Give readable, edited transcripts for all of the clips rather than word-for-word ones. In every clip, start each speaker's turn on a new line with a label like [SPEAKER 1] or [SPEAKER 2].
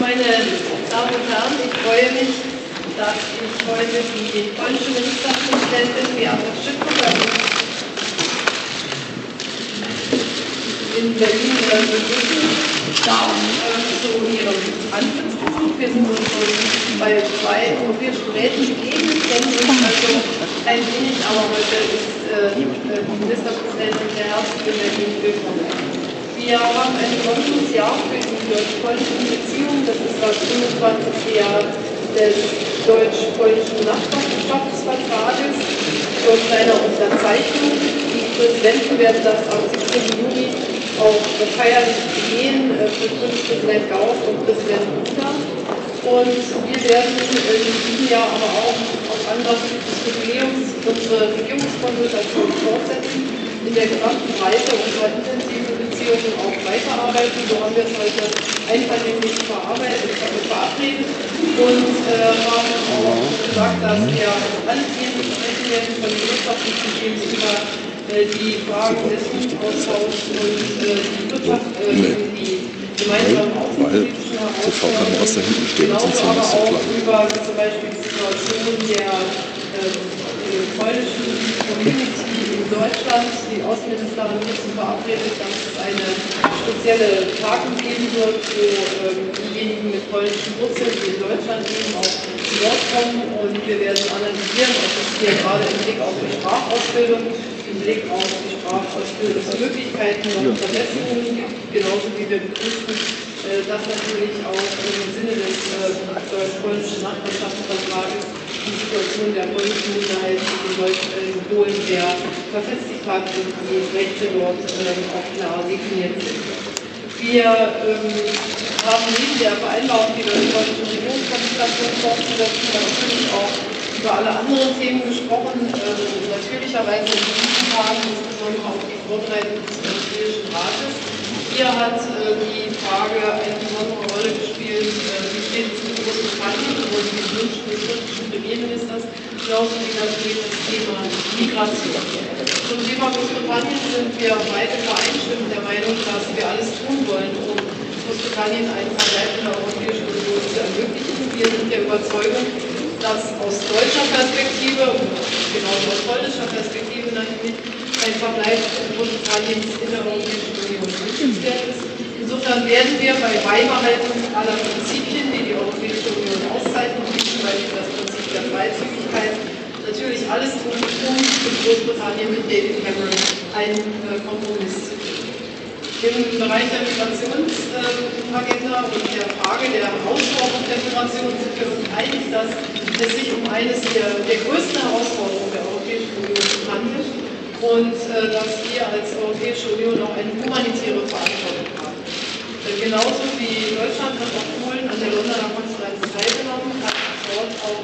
[SPEAKER 1] Meine Damen und Herren, ich freue mich, dass ich heute die polnische Ministerpräsidentin Beata Szydło in Berlin begrüßen darf zu ihrem Antrittsbesuch. Wir sind uns schon bei 2 europäischen Räten begegnet, kennen uns also ein wenig, aber heute ist die Ministerpräsidentin sehr herzlich in Berlin willkommen. Wir haben ein besonderes Jahr für die deutsch-polnischen Beziehungen. Das ist das 25. Jahr des deutsch-polnischen Nachbarschaftsvertrages und seiner Unterzeichnung. Die Präsidenten werden das am 17. Juni auch feierlich begehen für Bundespräsident Gauck und Präsident Duda. Und wir werden in diesem Jahr aber auch auf Anlass des Jubiläums unsere Regierungskonsultation fortsetzen, in der gesamten Breite unserer intensiven Beziehungen auch weiterarbeiten. So haben wir es heute einvernehmlich verabredet und haben auch gesagt, dass wir alle Themen besprechen werden, von den wirtschaftlichen Themen über die Fragen des Austauschs und die Wirtschaft, die gemeinsamen außenpolitischen Herausforderungen, genauso aber auch über zum Beispiel die Situation der polnischen Community in Deutschland. Die Außenminister haben hierzu verabredet, dass es eine spezielle Tagung geben wird, wo diejenigen mit polnischen Wurzeln, die in Deutschland leben, auch zu Wort kommen. Und wir werden analysieren, ob es hier gerade im Blick auf die Sprachausbildung, im Blick auf die Sprachausbildungsmöglichkeiten noch Verbesserungen gibt, genauso wie wir begrüßen, dass natürlich auch im Sinne des deutsch-polnischen Nachbarschaftsvertrages die Situation der polnischen Minderheit in Polen sehr verfestigt hat und die Rechte dort auch klar definiert sind. Wir haben neben der Vereinbarung, die deutsch-polnische Regierungskonstellation fortzusetzen, natürlich auch über alle anderen Themen gesprochen, natürlicherweise in diesen Tagen insbesondere auch die Vorbereitung des Europäischen Rates. Hier hat die Frage eine besondere Rolle gespielt, wie steht es mit Großbritannien und den Wünschen des britischen Premierministers, genauso wie natürlich das Thema Migration. Zum Thema Großbritannien sind wir beide übereinstimmend der Meinung, dass wir alles tun wollen, um Großbritannien einen Verbleib in der Europäischen Union zu ermöglichen. Wir sind der Überzeugung, dass aus deutscher Perspektive und genauso aus polnischer Perspektive natürlich ein Verbleib Großbritanniens in der Europäischen Union wünschenswert ist. Insofern werden wir bei Beibehaltung aller Prinzipien, die die Europäische Union auszeichnen, wie zum Beispiel das Prinzip der Freizügigkeit, natürlich alles tun, um mit Großbritannien, mit David Cameron einen Kompromiss zu finden. Im Bereich der Migrationsagenda und der Frage der Herausforderung der Migration sind wir uns einig, dass es sich um eines der größten Herausforderungen der Europäischen Union handelt und dass wir als Europäische Union auch eine humanitäre Verantwortung haben. Genauso wie Deutschland hat auch Polen an der Londoner Konferenz teilgenommen, hat dort auch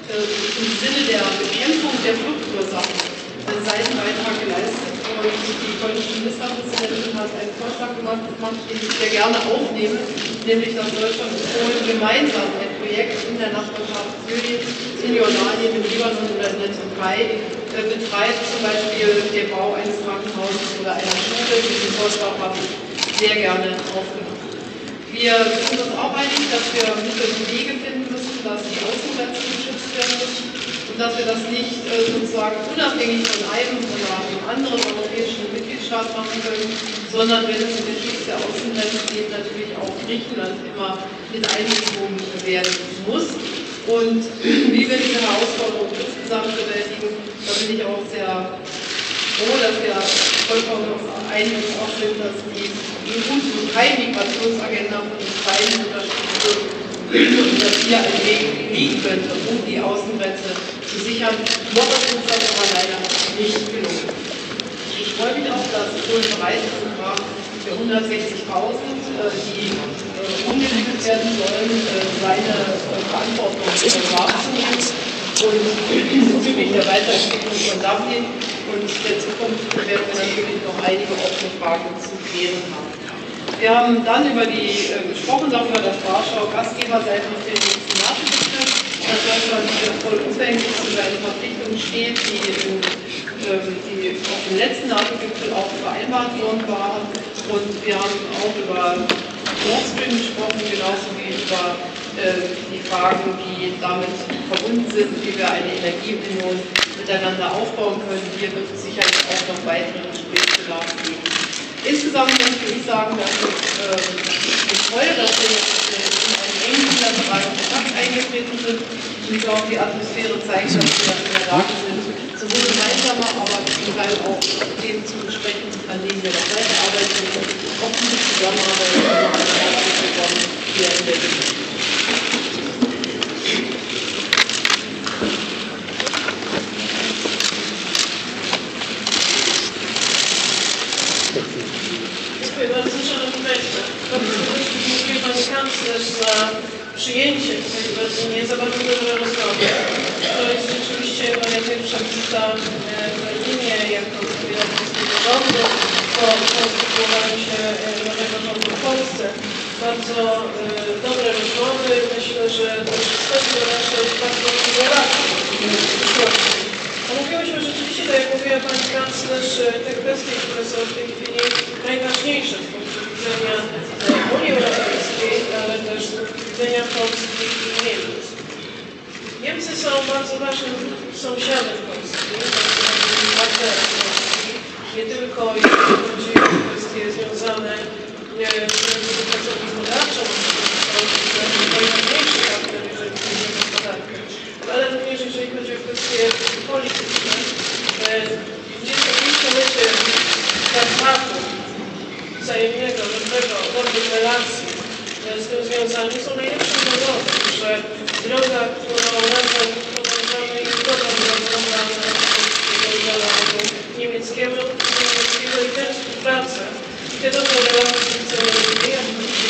[SPEAKER 1] im Sinne der Bekämpfung der Fluchtursachen einen Seitenbeitrag geleistet. Und die polnische Ministerpräsidentin hat einen Vorschlag gemacht, den ich sehr gerne aufnehme, nämlich dass Deutschland und Polen gemeinsam ein Projekt in der Nachbarschaft Syriens, in Jordanien, im Libanon oder in der Türkei betreibt, zum Beispiel den Bau eines Krankenhauses oder einer Schule. Diesen Vorschlag habe ich sehr gerne aufgenommen. Wir sind uns auch einig, dass wir Mittel und Wege finden müssen, dass die Außengrenzen geschützt werden müssen und dass wir das nicht sozusagen unabhängig von einem oder einem anderen europäischen Mitgliedstaat machen können, sondern wenn es um den Schutz der Außengrenzen geht, natürlich auch Griechenland immer mit einbezogen werden muss. Und wie wir diese Herausforderung insgesamt bewältigen, da bin ich auch sehr froh, dass wir vollkommen einig auch sind, dass die EU-Migrationsagenda von uns beiden unterstützt wird und dass hier ein Weg liegen könnte, um die Außengrenze zu sichern. Noch ist uns das aber leider nicht gelungen. Ich freue mich auch, dass Polen bereit ist, im Rahmen der 160.000, die umgewickelt werden sollen, seine Verantwortung wahrzunehmen und bezüglich der Weiterentwicklung von Dublin und der Zukunft werden wir natürlich noch einige offene Fragen zu klären haben. Wir haben dann gesprochen, darüber, dass Warschau Gastgeber sein wird für den nächsten NATO-Gipfel, dass Deutschland vollumfänglich zu seinen Verpflichtungen steht, die auf dem letzten NATO-Gipfel auch vereinbart worden waren. Und wir haben auch über Nord Stream gesprochen, genauso wie über die Fragen, die damit verbunden sind, wie wir eine Energieunion miteinander aufbauen können. Hier wird es sicherlich auch noch weiteren Gesprächsbedarf geben. Insgesamt möchte ich sagen, dass ich freue, dass wir jetzt in einen engen bilateralen Kontakt eingetreten sind. Und ich glaube, die Atmosphäre zeigt, dass wir in der Lage sind, sowohl gemeinsame, aber zum Teil auch Themen zu besprechen, an denen wir noch weiterarbeiten und auch diese Zusammenarbeit noch eine herzliche Willkommen hier in Berlin.
[SPEAKER 2] Dziękuję bardzo, Szanowni Państwo. Bardzo dziękuję Pani Kanclerz za przyjęcie tej nie za bardzo dobre rozmowy. To jest rzeczywiście moja pierwsza wizyta w Berlinie jako kandydat polskiego rządu po konstytuowaniu się nowego rządu w Polsce. Bardzo dobre rozmowy. Myślę, że też wstępne nasze bardzo relacji w przyszłości. Omówiłyśmy rzeczywiście, tak jak mówiła Pani Kanclerz, te kwestie, które są w tej chwili najważniejsze z punktu widzenia Unii Europejskiej, ale też z punktu widzenia Polski i Niemiec. Niemcy są bardzo ważnym sąsiadem Polski, bardzo ważnym partnerem Polski, nie tylko jeśli chodzi o kwestie związane z sytuacją gospodarczą, to najważniejszy partner, jeżeli chodzi o gospodarkę, ale również jeżeli chodzi o kwestie polityczne. 25-lecie traktatu wzajemnego, dobrych relacji z tym związanych są najlepszym dowodem, że droga, którą razem podążamy, jest dobra droga dla narodu niemieckiego i tę współpracę, te dobre relacje chcemy rozwijać,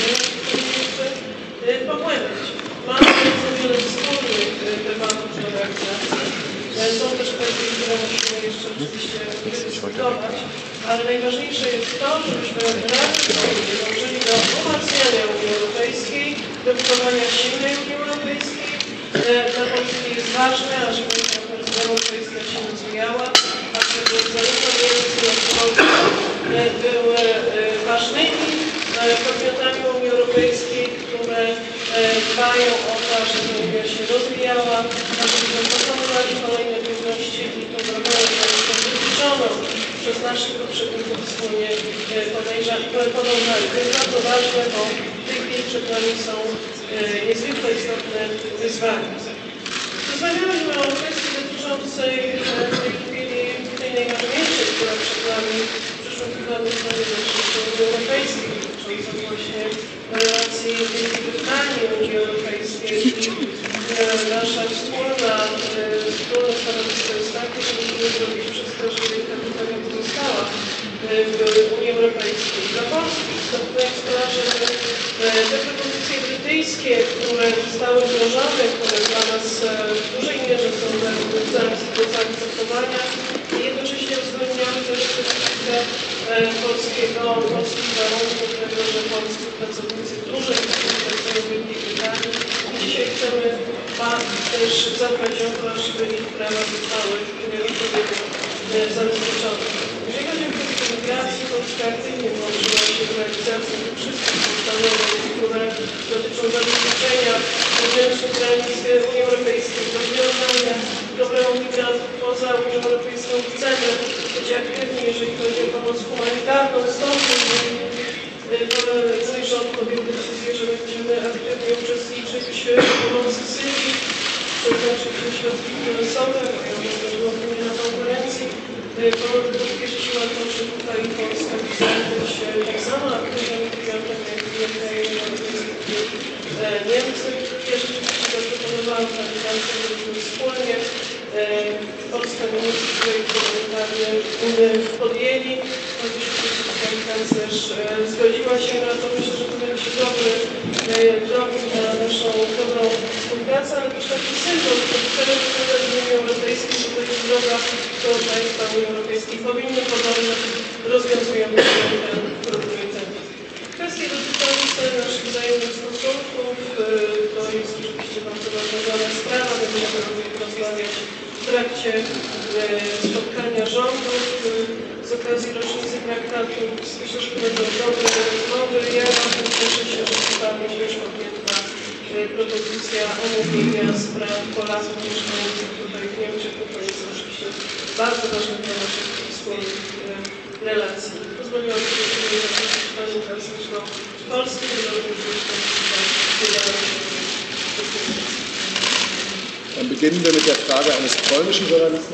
[SPEAKER 2] pogłębiać. Mamy bardzo wiele wspólnych tematów do realizacji. Są też kwestie, które musimy jeszcze oczywiście dyskutować, ale najważniejsze jest to, żebyśmy razem dążyli do umacniania Unii Europejskiej, do budowania silnej Unii Europejskiej. Dla Polski jest ważne, ażeby Unia Europejska się rozwijała, a żeby zarówno Niemcy, jak i Polska były ważnymi podmiotami Unii Europejskiej, które dbają o to, żeby Unia się rozwijała, ażebyśmy pokonywali kolejne trudności i tą drogą wytyczoną przez naszych poprzedników wspólnie podążali. To jest bardzo ważne, bo w tej chwili przed nami są niezwykle istotne wyzwania. Rozmawialiśmy o kwestii dotyczącej w tej chwili tej najważniejszej, która przed nami w przyszłym tygodniu stanie w Unii Europejskiej, dotyczącą właśnie relacji Wielkiej Brytanii, Unii Europejskiej. Nasza wspólne stanowisko jest takie, że musimy zrobić wszystko, żeby Wielka Brytania pozostała w Unii Europejskiej. Dla Polski istotne jest to, że te propozycje brytyjskie, które zostały wdrożone, które dla nas w dużej mierze są do zaakceptowania, jednocześnie uwzględniały też specyfikę polskich warunków, tego, że polscy pracownicy w dużej mierze pracują w Wielkiej Brytanii. Dzisiaj chcemy też zadbać o to, żeby ich prawa zostały odpowiednio zabezpieczone. Jeżeli chodzi o kwestię migracji, Polska aktywnie włączyła się w realizację tych wszystkich postanowień, które dotyczą zabezpieczenia wewnętrznych granic Unii Europejskiej, rozwiązania problemu migrantów poza Unią Europejską. Chcemy być aktywni, jeżeli chodzi o pomoc humanitarną. Stąd mój rząd podjął decyzję, że będziemy aktywnie uczestniczyć w pomocy Syrii, przeznaczyć środki finansowe, jak było na konferencji. Podkreśliła to, że tutaj Polska chce być tak samo aktywnym migrantem, jak Niemcy. Ja rzeczywiście zaproponowałam kandydatkę, żebyśmy wspólnie Polska i Niemcy projekt parlamentarny podjęli. Oczywiście pani kanclerz zgodziła się na to. Myślę, że to będzie dobry drogą na naszą dobrą współpracę, ale też taki symbol, że chcemy pokazać w Unii Europejskiej, że to jest droga, którą państwa Unii Europejskiej powinny podążać, rozwiązując ten priorytet. Kwestie dotyczące naszych wzajemnych stosunków, to jest oczywiście bardzo ważna sprawa. Będziemy rozmawiać w trakcie spotkania rządów z okazji rocznicy traktatu. Myślę, że to będą dobre rozmowy. Ja bardzo cieszę się, że Pani już podjęła kwestia omówienia spraw Polaków mieszkających tutaj w Niemczech, to jest oczywiście bardzo ważny dla naszych wspólnych relacji. Pozwoliłam sobie zaprosić Panią Kanclerz do Polski, do
[SPEAKER 3] Dann beginnen wir mit der Frage eines polnischen Journalisten.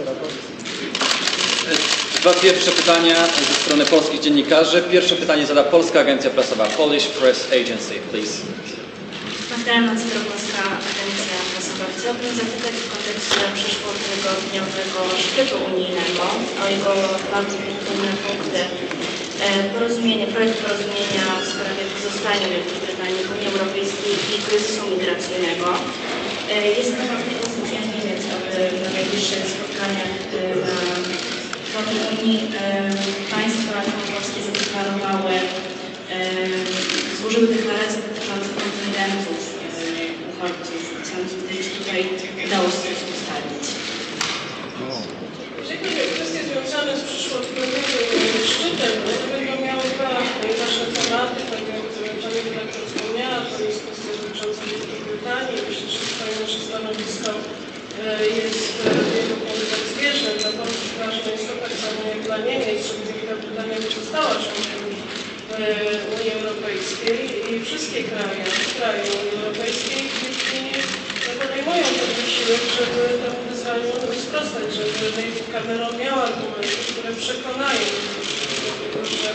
[SPEAKER 4] Dwa pierwsze pytania ze strony polskich dziennikarzy. Pierwsze pytanie zada Polska Agencja Prasowa, Polish Press Agency, please.
[SPEAKER 5] Magdalena Cytrowska, Agencja Prasowa. Chciałabym zapytać w kontekście przyszłotygodniowego szczytu unijnego o jego bardzo istotne punkty. Projekt porozumienia w sprawie pozostania Wielkiej Brytanii w Unii Europejskiej i kryzysu migracyjnego. Jest mowa w konstytucji Niemiec, aby na najbliższych spotkaniach w Unii państwa członkowskie zadeklarowały, złożyły deklaracje dotyczące kontyngentów uchodźców. Chciałam zapytać, czy tutaj udało się coś ustalić.
[SPEAKER 2] Jeżeli chodzi o kwestie związane z przyszłotygodniowym szczytem, to będą miały dwa nasze tematy, tak jak Pani redaktor wspomniała, to jest kwestia dotycząca Wielkiej Brytanii. Myślę, że tutaj nasze stanowisko jest tak zbieżne. Dla Polski ważne jest to tak samo jak dla Niemiec, żeby Wielka Brytania nie została członkiem Unii Europejskiej i wszystkie kraje Unii Europejskiej podejmują ten wysiłek, żeby temu wyzwaniu sprostać, żeby David Cameron miał argumenty, które przekonają do tego, że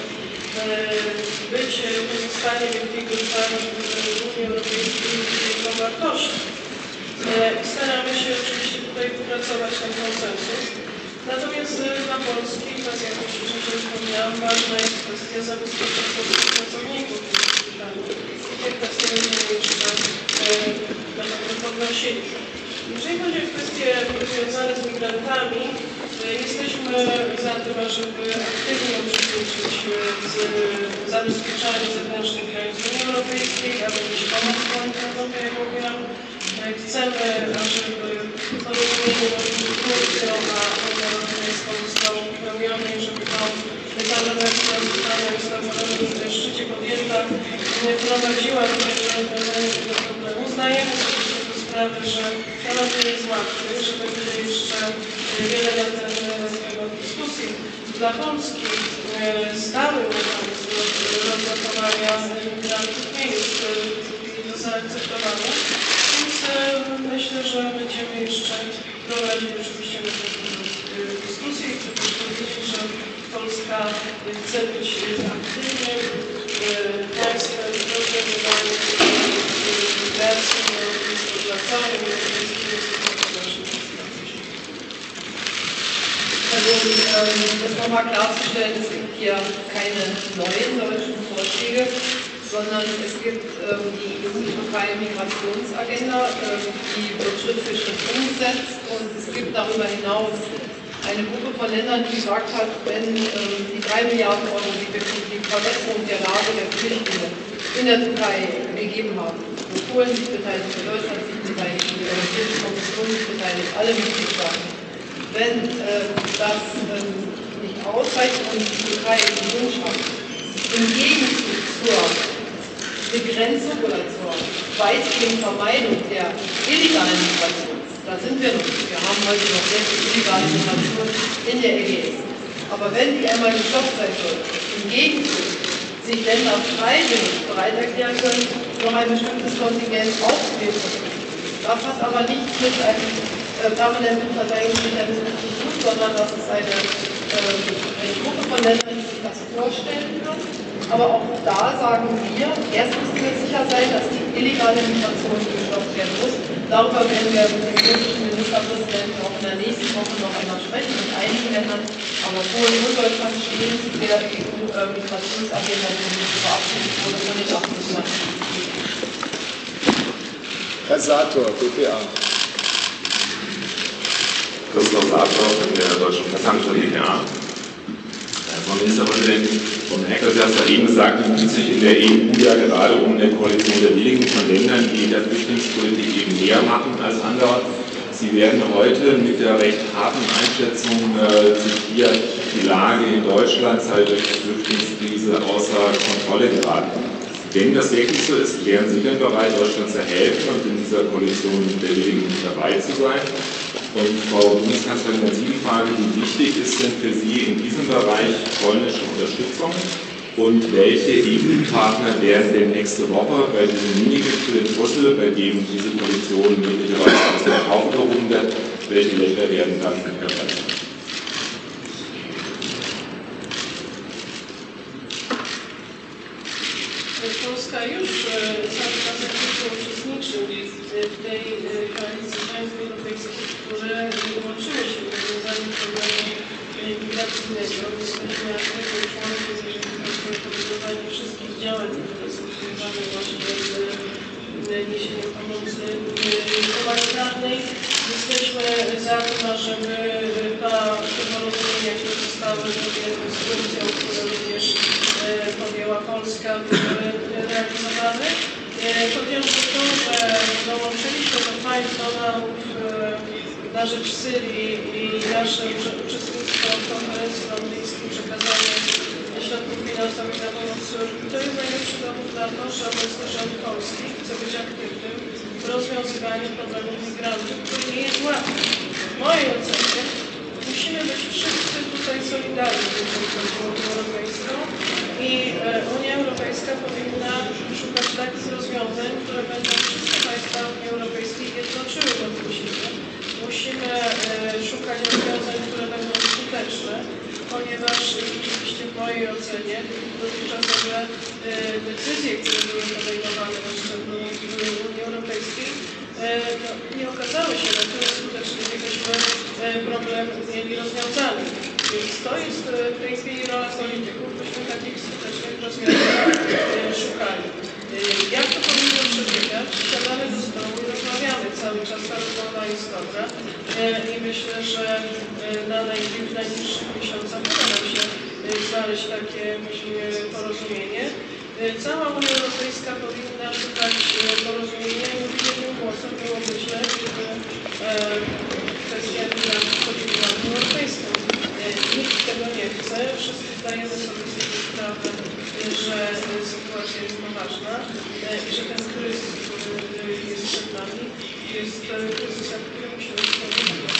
[SPEAKER 2] pozostanie Wielkiej Brytanii w Unii Europejskiej jest wielką wartością. Staramy się oczywiście tutaj wypracować ten konsensus. Natomiast dla Polski, tak jak już wcześniej wspomniałam, ważna jest kwestia zabezpieczenia pracowników Wielkiej Brytanii. I te kwestie będziemy jeszcze podnosili. Jeżeli chodzi o kwestie związane z migrantami, jesteśmy za tym, ażeby aktywnie uczestniczyć w zabezpieczaniu zewnętrznych granic Unii Europejskiej, aby mieć pomoc humanitarną, jak mówiłam. Chcemy, ażeby porozumienie między Turcją a Unią Europejską zostało poprawione i żeby to deklaracja, która została w ostatnim szczycie podjęta, prowadziła do tego problemu. Uznajemy sobie z tego sprawę, że temat nie jest łatwy, że będzie jeszcze wiele na ten temat dyskusji. Dla Polski stały mechanizm rozlokowania migrantów nie jest do zaakceptowania. Myślę, że będziemy jeszcze prowadzić oczywiście dyskusję i chcę też powiedzieć, że Polska chce być aktywnym państwem w rozwiązywaniu migracji dla całej Europejskiej
[SPEAKER 1] Also, das nochmal klarzustellen, es gibt hier keine neuen deutschen Vorschläge, sondern es gibt die EU-Türkei-Migrationsagenda, die wird Schritt für Schritt umgesetzt, und es gibt darüber hinaus eine Gruppe von Ländern, die gesagt hat, wenn die 3 Milliarden Euro, die wir für die Verbesserung der Lage der Flüchtlinge in der Türkei gegeben haben, wo Polen sich beteiligt, Deutschland sich beteiligt, die Europäische Kommission sich beteiligt, alle Mitgliedstaaten, wenn das nicht ausreicht und die Türkei den Wunsch hat, im Gegenzug zur Begrenzung oder zur weitgehenden Vermeidung der illegalen Migration, da sind wir noch. Wir haben heute noch sehr viel illegale Migration in der Ägäis. Aber wenn die einmal gestoppt sein soll, im Gegenzug sich Länder freiwillig bereit erklären können, noch ein bestimmtes Kontingent aufzunehmen. Das hat aber nichts mit einem permanenten Verteidigungsmechanismus zu tun, sondern das ist eine Gruppe von Ländern, die sich das vorstellen kann. Aber auch da sagen wir, erst müssen wir sicher sein, dass die illegale Migration gestoppt werden muss. Darüber werden wir mit dem türkischen Ministerpräsidenten auch in der nächsten Woche noch einmal sprechen, mit einigen Ländern. Aber Polen und Deutschland stehen zu der EU-Migrationsagenda, die verabschiedet wurde von den 28 Mitgliedstaaten.
[SPEAKER 3] Herr Sator, BPA.
[SPEAKER 6] Christoph Sator von der Deutschen Presseagentur BPA. Frau Ministerpräsidentin, Frau Merkel hat ja eben gesagt, es geht sich in der EU ja gerade um eine Koalition der Wenigen von Ländern, die der Flüchtlingspolitik eben mehr machen als andere. Sie werden heute mit der recht harten Einschätzung zitiert, die Lage in Deutschland sei durch die Flüchtlingskrise außer Kontrolle geraten. Wenn das wirklich so ist, wären Sie denn bereit, Deutschland zu helfen und in dieser Koalition der Willigen dabei zu sein? Und Frau Bundeskanzlerin, an Sie die Frage, wie wichtig ist denn für Sie in diesem Bereich polnische Unterstützung? Und welche EU-Partner werden denn nächste Woche bei diesem Mini-Gipfel in Brüssel, bei dem diese Koalition möglicherweise aus dem Taufe gehoben wird, welche Länder werden dann dabei sein?
[SPEAKER 2] Polska już cały czas aktywnie uczestniczy w tej koalicji państw europejskich, które łączyły się w rozwiązaniu problemu migracyjnego. Jesteśmy aktywnym członkiem, jeżeli chodzi o podejmowanie wszystkich działań, które są związane właśnie z niesieniem pomocy humanitarnej. Jesteśmy za tym, żeby te porozumienia, które zostały z Turcją, które również podjęła Polska, były realizowane. Chociażby to, że dołączyliśmy do państw donorów na rzecz Syrii i nasze uczestnictwo w konferencji londyńskiej, przekazanie środków finansowych na pomoc Syrii, to jest najlepszy dowód na to, że obecny rząd polski chce być aktywnym w rozwiązywaniu problemów migrantów, który nie jest łatwy. W mojej ocenie musimy być wszyscy tutaj solidarni, jeżeli chodzi o Unię Europejską i Unia Europejska powinna szukać takich rozwiązań, które będą wszystkie państwa Unii Europejskiej jednoczyły wokół siebie. Musimy szukać rozwiązań, które będą skuteczne, ponieważ rzeczywiście w mojej ocenie dotychczasowe decyzje, które były podejmowane na szczeblu Unii Europejskiej, nie okazały się na tyle skuteczne, żebyśmy problem mieli rozwiązany. Więc to jest w tej chwili rola polityków, byśmy takich skutecznych rozwiązań szukali. Jak to powinno przebiegać? Siadamy do stołu i rozmawiamy. Cały czas ta rozmowa jest dobra i myślę, że w najbliższych miesiącach uda nam się znaleźć takie porozumienie. Cała Unia Europejska powinna szukać porozumienia i mówić jednym głosem, było myślę, żeby kwestia migrantów chodziła na Unię Europejską. Nikt tego nie chce, wszyscy zdajemy sobie z tego sprawę, że sytuacja jest poważna i że ten kryzys, który jest przed nami, jest kryzysem, który musimy rozwiązać.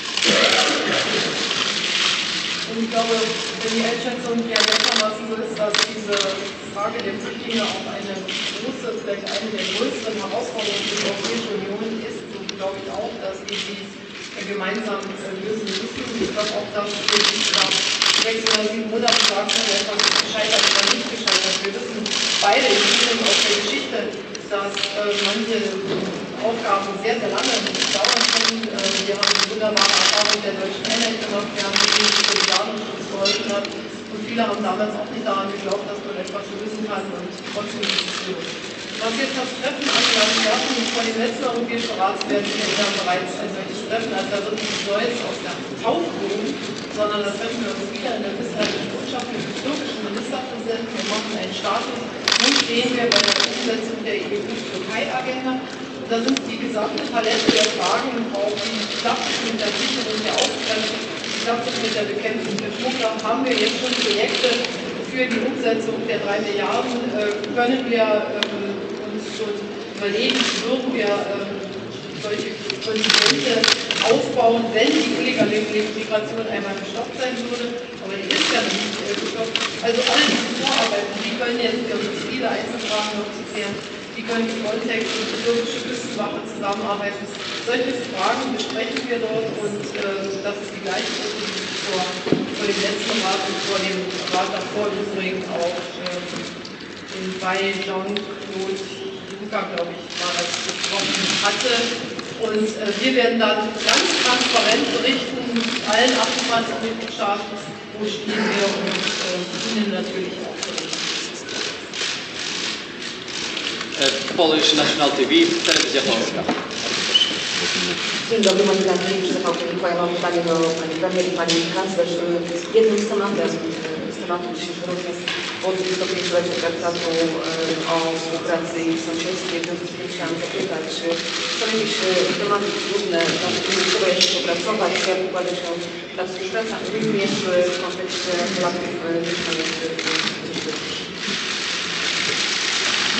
[SPEAKER 1] Und ich glaube, die Einschätzung, die erwähntermaßen so ist, dass diese Frage der Flüchtlinge auch eine große, vielleicht eine der größeren Herausforderungen für die Europäische Union ist, so glaube ich auch, dass wir dies gemeinsam lösen müssen. Ich glaube auch, dass wir nach 6 oder 7 Monaten sagen können, etwas gescheitert oder nicht gescheitert. Wir wissen beide im Übrigen aus der Geschichte, dass manche Aufgaben sehr, sehr lange dauern können. Wir haben die wunderbare Erfahrung der deutschen Einheit gemacht, wir haben gesehen, wie Solidarność geholfen hat. Und viele haben damals auch nicht daran geglaubt, dass man etwas lösen kann und trotzdem ist es so. Was jetzt das Treffen anbelangt, wir hatten vor dem letzten Europäischen Rat, werden wir erinnern, bereits ein solches Treffen, also da wird nichts Neues aus der Taufe gehoben, sondern da treffen wir uns wieder in der österreichischen Botschaft mit dem türkischen Ministerpräsidenten. Wir machen einen Status, wo stehen wir bei der Umsetzung der EU-Türkei-Agenda. Da sind die gesamte Palette der Fragen, auch wie klappt es mit der Sicherung der Ausgrenzung, wie klappt es mit der Bekämpfung der Schmuggler, haben wir jetzt schon Projekte für die Umsetzung der 3 Milliarden, können wir uns schon überlegen, würden wir solche Kontingente aufbauen, wenn die illegale Migration einmal gestoppt sein würde, aber die ist ja noch nicht gestoppt. Also alle diese Vorarbeiten, die können jetzt viele Einzelfragen noch zu klären. Wie können die Frontex und die türkische Küstenwache zusammenarbeiten? Solche Fragen besprechen wir dort und das ist die gleiche Gruppe, die vor dem letzten Rat und vor dem Rat davor übrigens auch bei Jean-Claude Juncker, glaube ich, war das gesprochen hatte. Und wir werden dann ganz transparent berichten, allen 28 Mitgliedstaaten, wo stehen wir und Ihnen natürlich auch berichten.
[SPEAKER 4] Polish National TV, Telewizja Polska.
[SPEAKER 7] Dzień dobry, moi drodzy, TVP Info. Ja mam pytanie do Pani Premier i Pani Kanclerz. Jednym z tematów dzisiejszego dnia było 25-lecie traktatu o współpracy i sąsiedztwie. W związku z tym chciałam zapytać, czy są jakieś tematy trudne, nad którymi trzeba jeszcze popracować, jak układa się ta współpraca, również w kontekście Polaków mieszkających w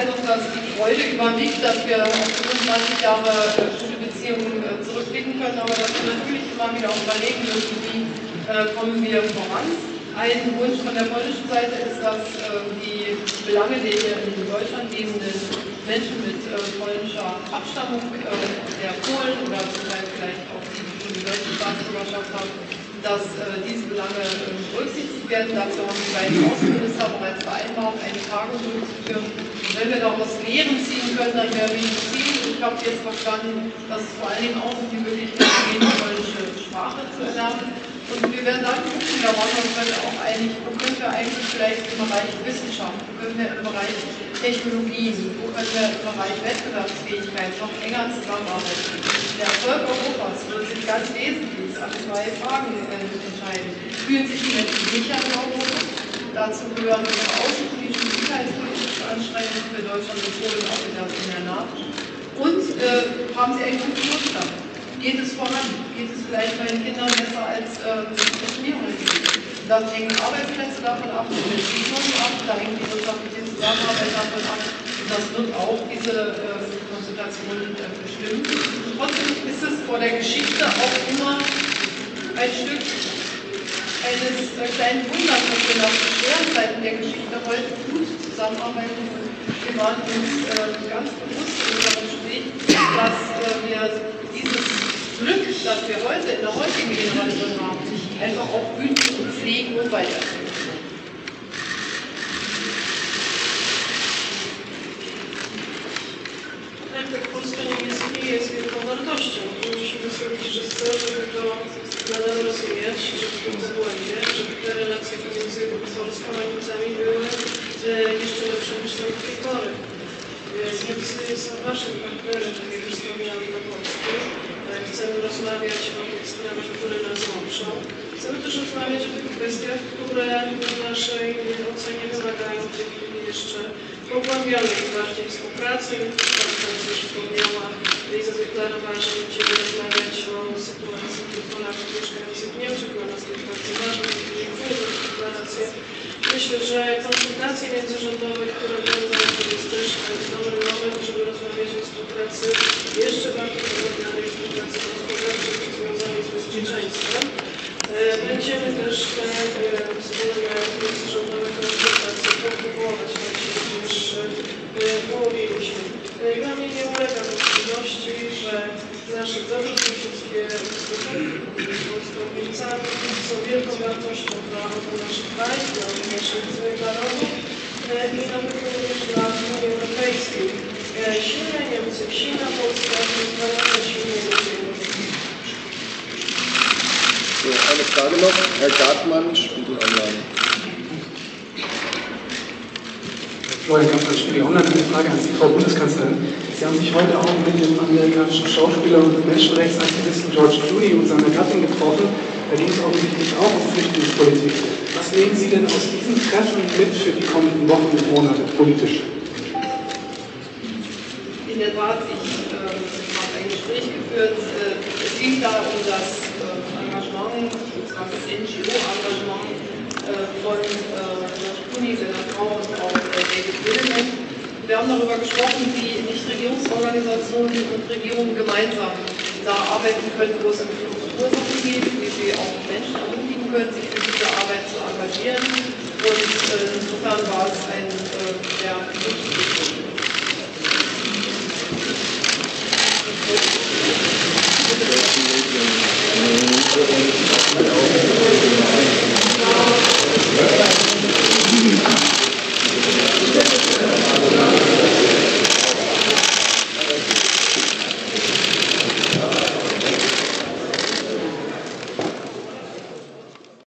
[SPEAKER 1] Eindruck, dass die Freude überwiegt, dass wir auf 25 Jahre gute Beziehungen zurückblicken können, aber dass wir natürlich immer wieder auch überlegen müssen, wie kommen wir voran. Ein Wunsch von der polnischen Seite ist, dass die Belange der hier in Deutschland lebenden Menschen mit polnischer Abstammung, der Polen oder zum Teil vielleicht auch die, die die deutsche Staatsbürgerschaft haben, dass diese Belange berücksichtigt werden. Dazu haben die beiden Außenminister bereits vereinbart, eine Tagung durchzuführen. Wenn wir daraus Lehren ziehen können, dann wäre wenig Ziel. Ich habe jetzt verstanden, dass es vor allen Dingen auch um die Möglichkeit geht, die polnische Sprache zu erlernen. Und wir werden dann gucken, da waren wir uns heute auch einig, wo können wir eigentlich vielleicht im Bereich Wissenschaft, wo können wir im Bereich Technologien, wo können wir im Bereich Wettbewerbsfähigkeit noch enger zusammenarbeiten. Der Erfolg Europas wird sich ganz wesentlich an zwei Fragen entscheiden. Fühlen sich die Menschen sicher in Europa? Dazu gehören unsere außenpolitischen, sicherheitspolitischen Anstrengungen für Deutschland und Polen auch in der NATO. Und haben sie einen guten Wohlstand? Geht es voran? Geht es vielleicht bei den Kindern besser als Diskriminierung? Dann hängen Arbeitsplätze davon ab, die Beziehungen ab, da hängt die wirtschaftliche Zusammenarbeit davon ab. Das wird auch diese Konsultation bestimmen. Trotzdem ist es vor der Geschichte auch immer ein Stück eines kleinen Wunders, dass wir nach schweren Zeiten der Geschichte heute gut zusammenarbeiten. Wir waren uns ganz bewusst in unserem Gespräch, dass wir dieses Glück, das wir heute in der heutigen Generation haben, einfach auch hüten und pflegen und weiterführen.
[SPEAKER 2] Tak, Polska nie jest wielką wartością. Musimy sobie wszyscy, żeby to nadal rozumieć, żeby to w błędzie, żeby te relacje pomiędzy Polską a Niemcami były jeszcze lepsze niż są do tej pory. Niemcy są naszym partnerem, tak jak już wspomniałam, dla Polski. Chcemy rozmawiać o tych sprawach, które nas łączą. Chcemy też rozmawiać o tych kwestiach, które w naszej ocenie wymagają w tej chwili jeszcze pogłębionej bardziej współpracy. Polska już wspomniała i zadeklarowała, że będziemy rozmawiać o sytuacji tych Polaków mieszkających w Niemczech. Dla nas to jest bardzo ważne, dziękuję za tę deklarację. Myślę, że konsultacje międzyrządowe, które będą, to jest też dobry moment, żeby rozmawiać o współpracy jeszcze bardziej pogłębionej współpracy gospodarczej związanej z bezpieczeństwem. Będziemy też te wspólne międzyrządowe konsultacje kontynuować właściwie już połowiliśmy. Dla mnie nie ulega wątpliwości, że nasze dobrosąsiedzkie stosunki z Niemcami są wielką wartością dla naszych państw, dla naszych narodów i nawet również dla Unii Europejskiej. Silne Niemcy, silna Polska to jest bardzo silne Niemcy.
[SPEAKER 3] So, eine Frage noch, Herr Gartmann, Spiegelanlage.
[SPEAKER 8] Florian Kampfer, Spiegel Online, eine Frage an Sie, Frau Bundeskanzlerin. Sie haben sich heute auch mit dem amerikanischen Schauspieler und Menschenrechtsaktivisten George Clooney und seiner Gattin getroffen. Da ging es offensichtlich auch um Flüchtlingspolitik. Was nehmen Sie denn aus diesen Treffen mit für die kommenden Wochen und Monate politisch?
[SPEAKER 1] In der Tat, ich habe ein Gespräch geführt. Es ging da um das Engagement, das NGO-Engagement von George Clooney, seiner Frau und auch David Willman. Wir haben darüber gesprochen, wie Nichtregierungsorganisationen und Regierungen gemeinsam da arbeiten können, wo es um Ursachen geht, wie sie auch Menschen ermutigen können, sich für diese Arbeit zu engagieren. Und insofern war es ein sehr wichtiges Gespräch.